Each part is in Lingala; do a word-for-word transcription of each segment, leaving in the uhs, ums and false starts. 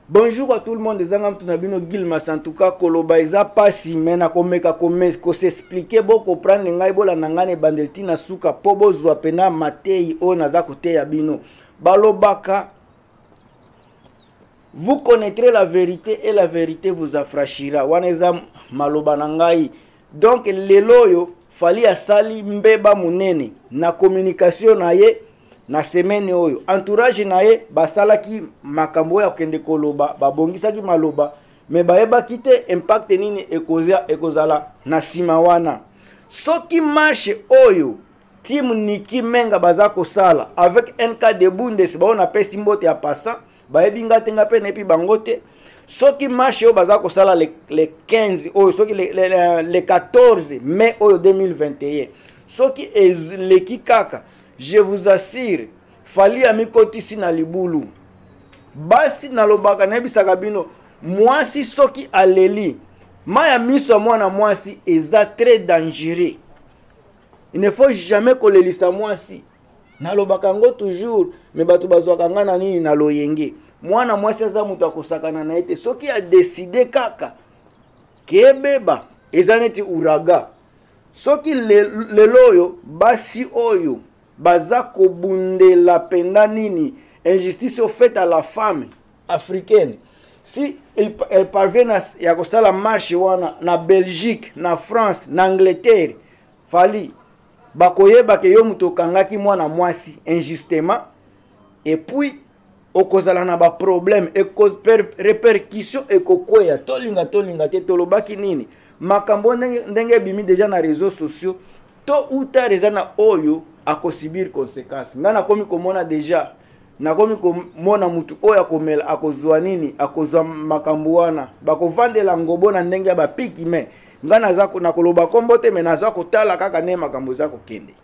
Bonjour à tout le monde, Zangam Tunabino Gilmas, en tout cas, Koloba Eza Pasi, Mena Komeka Komeka, ko s'expliquer, bo comprendre, Ngai Bola Nangane Bandeltina Suka, Pobo Zwapena, Matei, O Nazako Teyabino, Balobaka. Vous connaîtrez la vérité et la vérité vous affranchira. Waneza Maloba Nangai. Donc, Leloyo, Fali Asali Mbeba Munene, na communication na ye. Na semaine oyo entourage nae basala ki makambo ya kende koloba babongisa ki maloba me baeba kite impact nini ekozia ekozala na sima wana soki marche oyo team Niki Menga baza kosala avec un cas de Bundes ba on appelle simbote ya passa baebi ngate ngape na epi bangote soki marche oyo baza kosala le, le quinze oyo soki le, le, le, le quatorze mai oyo deux mille vingt et un soki leki kaka. Je vous assure, Fali amikoti si na libulu. Basi na lobaka na bisaka bino, mwasi soki aleli. Maya miso mwana mwasi eza très dangereux. Il ne faut jamais kolelisa mwasi. Na lobaka ngo toujours, me batu bazwaka ngana nini na loyenge. Mwana mwasi aza mutu akosakana na ete soki a décidé kaka kebeba eza neti uraga. Soki leloyo basi oyo baza kobundela penda nini injustice au fait à la femme africaine si elle, elle parvient à kosala marche wana na Belgique na France na Angleterre Fali bakoyeba ke yo muto kangaki mwana mwasi injustement et puis okozala na ba problème et cause répercussion ekokwea tolinga tolinga te tolobaki nini makambo ndenge bimi déjà na réseaux sociaux to uta rezana oyo akosibir conséquences ngana komi komona déjà na komi komona mutu oyo akomela akozwa nini akozwa makambo wana bakovandela ngobo na ndenge ya bapiki me ngana za na koloba kombo te me naza kotala kaka ne makambo za kokende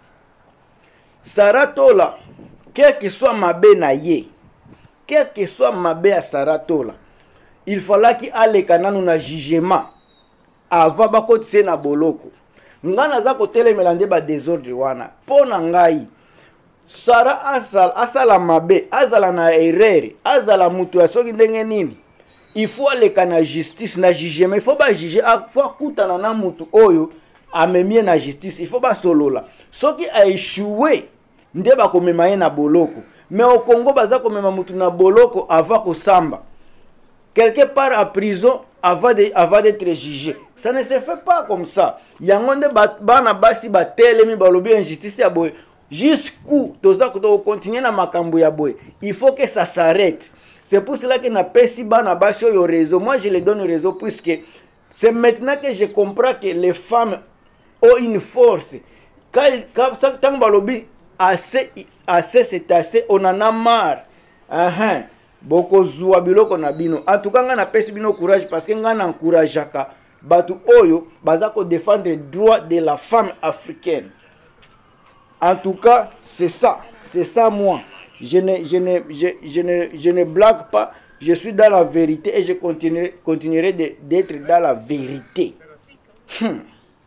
Saratola quel que soit mabe na ye quel que soit mabe ya Saratola il fallait qu'il ale kananu na jugement avant bakotise na boloko ngana za kotelemela nde ba désordre wana pona ngai Sara asal asala mabe azala na erreur azala mutu ya soki ndenge nini il faut aleka na justice na jugement il faut ba juger a faut kutana na mutu oyo amemie na justice il faut ba solola soki a échoué nde ba komema ye na boloko mais au Congo baza komema mutu na boloko avant ko samba quelque part à prison avant de avant d'être jugé. Ça ne se fait pas comme ça. Yangonde bana basi batelemi balobi injustice ya boy. Jusqu'où toza ko continuer na makambo ya boy. Il faut que ça s'arrête. C'est pour cela que na pesi bana basi yo réseau. Moi je les donne réseau puisque c'est maintenant que je comprends que les femmes ont une force. Quand quand ça tant balobi assez assez c'est assez on en a marre. Ah uh-huh. Boko zuwa biloko na bino en tout cas nga na pesi bino courage parce que nga na encourageaka batu oyo baza ko défendre droit de la femme africaine. En tout cas c'est ça c'est ça moi je ne je ne je, je ne je ne blague pas, je suis dans la vérité et je continuerai continuerai d'être dans la vérité. hmm.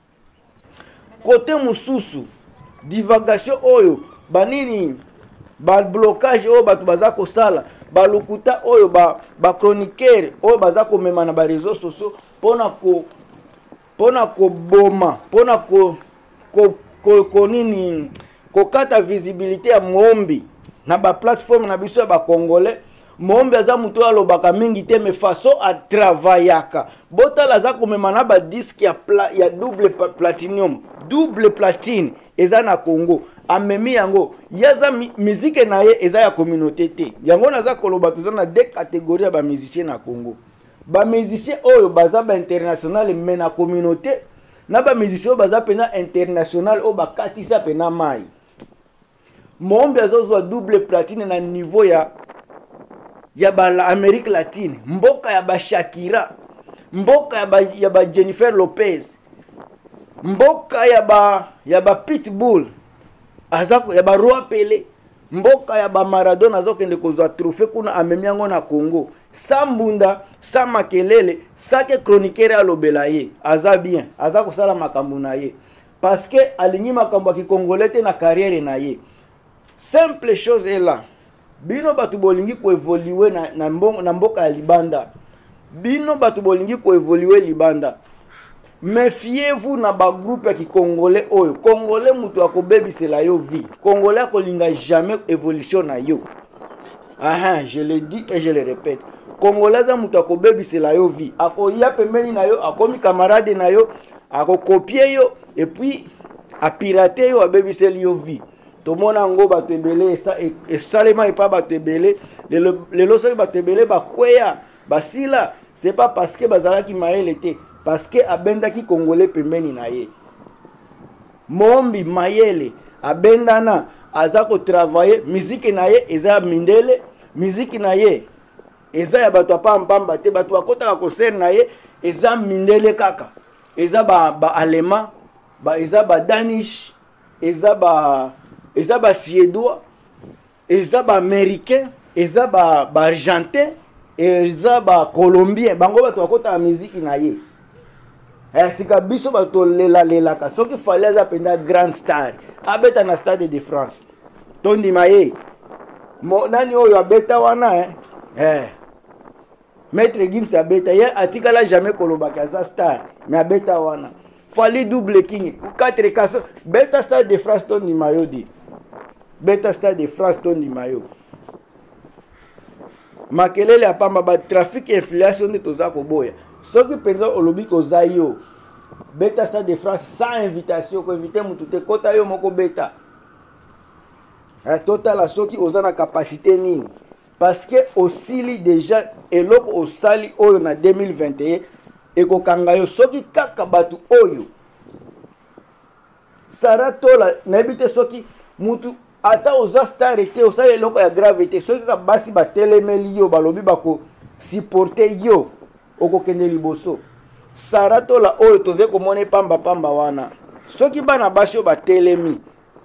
Côté mususu divagation oyo banini ba blocage oyo batu baza ko sala ba lukuta oyo ba ba chroniqueur oyo baza ko mema na ba réseaux sociaux pona ko pona ko boma pona ko ko ko, ko nini ko kata visibilité ya mombi na ba plateforme na biso ya ba congolais mombi aza muto alobaka mingi te me façon a travaillaka botala za ko mema na ba disque ya pla, ya double platinum double platine eza na Congo amemi yango yaza musique na ye eza ya communauté te yango naza koloba tuza na deux catégories ba musiciens na Congo ba musiciens oyo baza ba international mais na communauté na ba musiciens baza pena international o ba katisa pena mai mombi azozwa double platine na niveau ya ya ba Amérique latine mboka ya ba Shakira mboka ya ba, ya ba Jennifer Lopez mboka ya ba ya ba Pitbull azako ya ba Roi Pelé mboka ya ba Maradona azokende kozwa trophée kuna amemi yango na Congo sambunda sa makelele sake chroniqueur alobela ye aza bien aza kosala makambo na ye parce que alingi makambo ya kikongolais te na carrière na ye simple chose est là bino batu bolingi ko évoluer na na mbongo na mboka ya libanda, bino batu bolingi ko évoluer libanda, méfiez-vous na ba groupe ya ki congolais oyo. Congolais mutu akobebisela yo vie, congolais akolinga jamais évolution na yo. Ah, je le dis et je le répète, congolais za mutu akobebisela yo vie, akoya pembeni na yo, akomi camarade na yo, akokopier yo et puis a pirater yo, abebiseli yo vie. Tomona ngo bato ebele et salema et pas bato ebele le loso bato ebele ba kweya basila, c'est pas parce que bazala ki maele te, parce que abenda ki congolais pembeni na ye. Mombi mayele abendana aza ko travailler, musique na ye eza mindele, musique na ye eza ya bato pampamba te, bato akota ko ser na ye eza mindele kaka, eza ba ba allemand, ba eza ba danish, eza ba eza ba suédois, eza ba américain, eza ba ba argentin, eza ba colombien, bango bato akota musique na ye. Eh sika biso bato lela lela ka soki fallait aza penda grand star abeta na stade de France tondi maye mo nani oyo abeta wana eh eh maître Gims abeta ye atikala jamais kolobaka za star mais abeta wana fallait double king quatre cas beta stade de France tondi mayo di beta stade de France tondi mayo makelele apamba ba trafic inflation de toza koboya. Ce qui pendant olobi ko zayo beta stade de France sans invitation, ko inviter mutu te kota yo moko beta. Eh total la soki ozana capacité nini, parce que osili déjà eloko osali oyo na deux mille vingt et un et ko kanga yo soki kaka batu oyo saratola na ebite soki mutu ata oza star te osali eloko ya gravité soki ka basi ba telemeli yo balobi bako supporter yo okokende liboso saratola oyo toze komone pamba pamba wana soki bana basho batelemi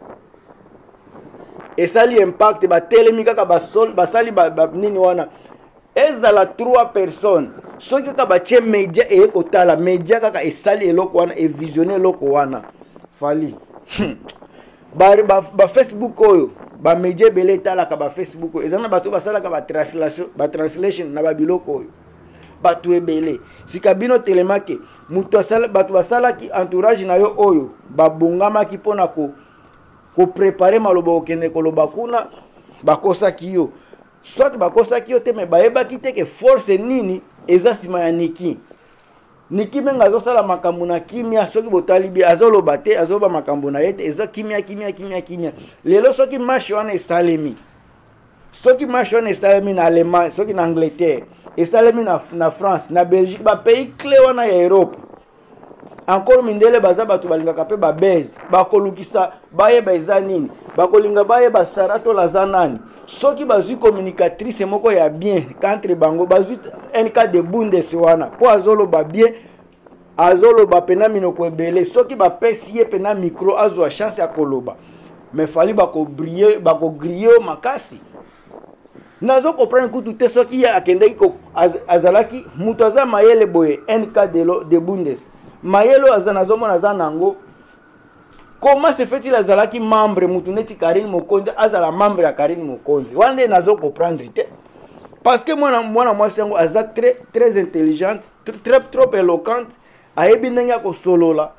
esali impact batelemi kaka basol basali ba, ba nini wana ezala trois personnes soki kaka batie media e kotala media kaka esali eloko wana e visionner eloko wana fali ba, ba, ba Facebook oyo ba media bele talaka ba Facebook oyo ezana bato basalaka ba translation ba translation na ba biloko oyo batu ebele sika bino telemake mutu asala batu basalaki entourage na yo oyo babongamaki pona ko ko préparer maloba okende koloba kuna bakosaki yo soit bakosaki yo te me bayebaki te ke force nini eza sima ya Niki Niki menga azosala makambo na kimia soki botali bi azoloba te azoba makambo na yete eza kimia kimia kimia kimia lelo soki marche wana esalemi soki marche wana esalemi na Allemagne soki na Angleterre esalemi na, na France, na Belgique, ba pays clé wana ya Europe. Encore mindele baza batu balingaka pe ba base, ba kolukisa baye ba eza nini, ba kolinga baye ba saratola za nani. Soki bazui communicatrice moko ya bien, contre bango bazui un cas de bundes wana. Po azolo ba bien, azolo ba pena minoko ebele. Soki ba pesi ye pena micro azwa chance ya koloba. Mais fali ba ko briller, ba ko griller makasi. Nazo comprendre que tout ce qui a akendeki ko azalaki mutu aza mayele boye N K de lo de bundes mayelo azana zomo na zanango comment se fait-il azalaki membre mutu neti Karine Mokonzi azala membre ya Karine Mokonzi wande nazo comprendre te parce que moi moi moi sengo aza très très intelligente très trop éloquente ayebi ndenge ko solola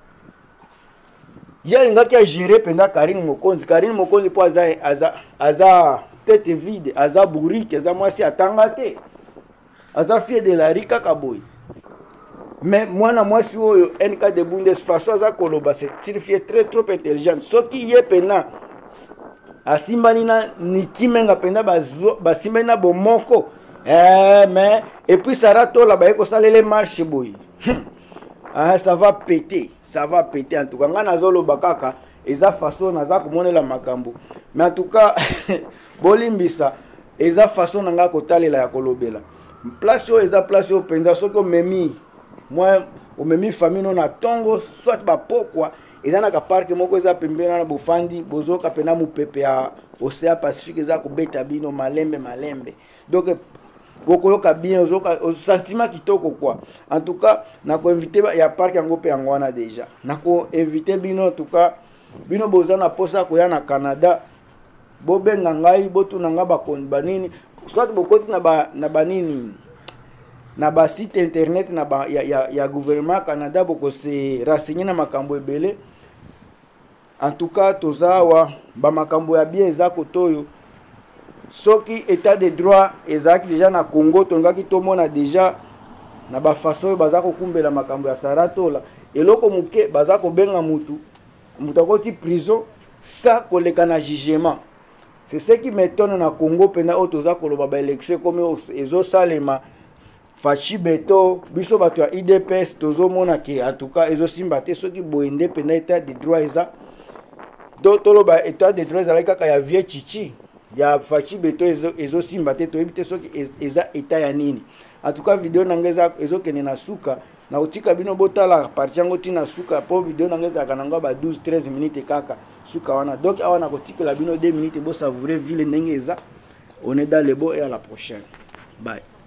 ya ngaki a gérer penda Karine Mokonzi Karine Mokonzi po aza aza aza tête vide aza bourrique aza mwasi atanga te aza fie de la rika kaboy mais mwana mwasi oyo N K de bundes façon aza koloba c'est une fille très trop intelligente soki ye pena asimbani na Niki menga pena bazo basimbani na bomoko eh mais et puis saratola ba eko salele marche boy ah ça va péter ça va péter en tout cas ngana zolo bakaka eza façon naza komonela makambo mais en tout cas bolimbisa eza façon nanga kotalela ya kolobela place o eza place o penza soko memi moi o memi famille na tongo soit ba pokwa eza na ka park moko eza pembena na bofandi bozoka pena mupepe ya Océan Pacifique eza ko beta bino malembe malembe donc bokoyoka bien ozoka sentiment kitoko quoi en tout cas na ko inviter ya park yango pe yango wana déjà na ko inviter bino en tout cas bino bozana posa ko ya na Canada bobenga ngai botuna nga bakon banini soit bokoti na ba na banini na ba site internet na ba ya, ya, ya gouvernement Canada boko se renseigner na makambo ebele. En tout cas tozawa ba makambo ya bien eza kotoyo soki état de droit ezaki déjà na Congo tongaki tomona déjà na ba façon baza ko kumbela makambo ya Saratola eloko muke baza ko benga mutu mutu akoti prison ça koleka na jugement. C'est ce qui m'étonne na Congo pena otoza koloba ba élection comme ezo salema Fachi Beto biso bato ya I D P S tozo mona ke en tout cas ezo simbate soki boende pena état de droit eza do toloba état de droit eza kaka ya vie chichi ya Fachi Beto ezo ezo simbate to ebite soki eza état ya nini. En tout cas vidéo nangeza ezo kene na suka na utika bino botala parti yango tina suka po vidéo nangeza kananga ba douze treize minutes kaka suka wana donc awana kotikela bino deux minutes bo savourer ville ndenge eza. On est dans le beau et à la prochaine. Bye.